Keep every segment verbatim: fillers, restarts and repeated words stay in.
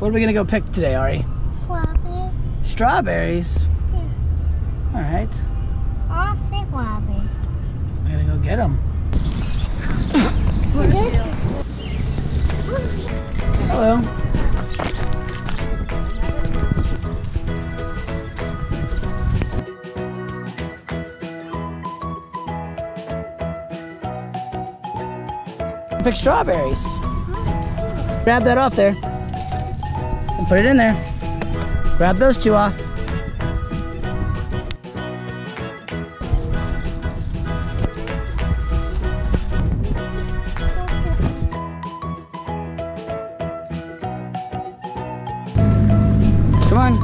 What are we gonna go pick today, Ari? Strawberry. Strawberries? Yes. All right. I'll say strawberry. We're gonna go get them. Hello. Pick strawberries. Grab that off there and put it in there. Grab those two off. Come on.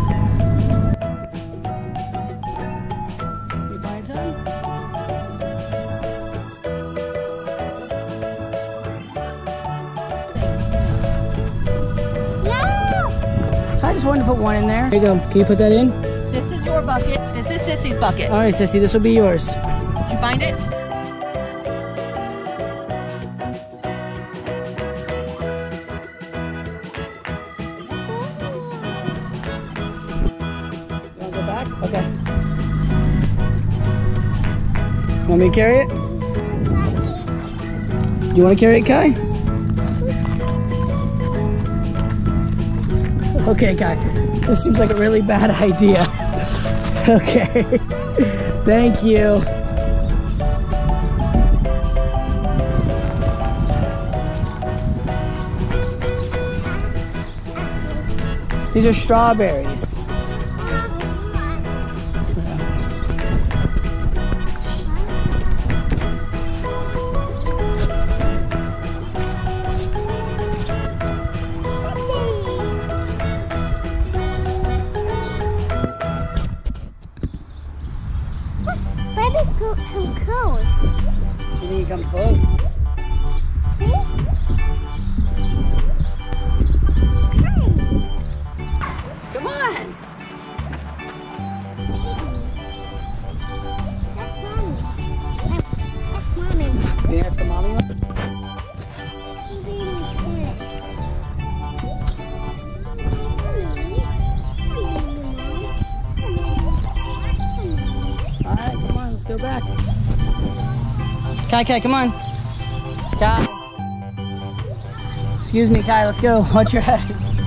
You find some? I just wanted to put one in there. There you go. Can you put that in? This is your bucket. This is Sissy's bucket. All right, Sissy, this will be yours. Did you find it? You want to go back? Okay. Want me to carry it? Do you want to carry it, Kai? Okay, Kai. This seems like a really bad idea. Okay. Thank you. These are strawberries. Baby, go come close. You think you come close? See? Come on. That's mommy. That's mommy. Yeah, that's the mommy one. All right, come on, let's go back. Kai, Kai, come on. Kai. Excuse me, Kai, let's go. Watch your head.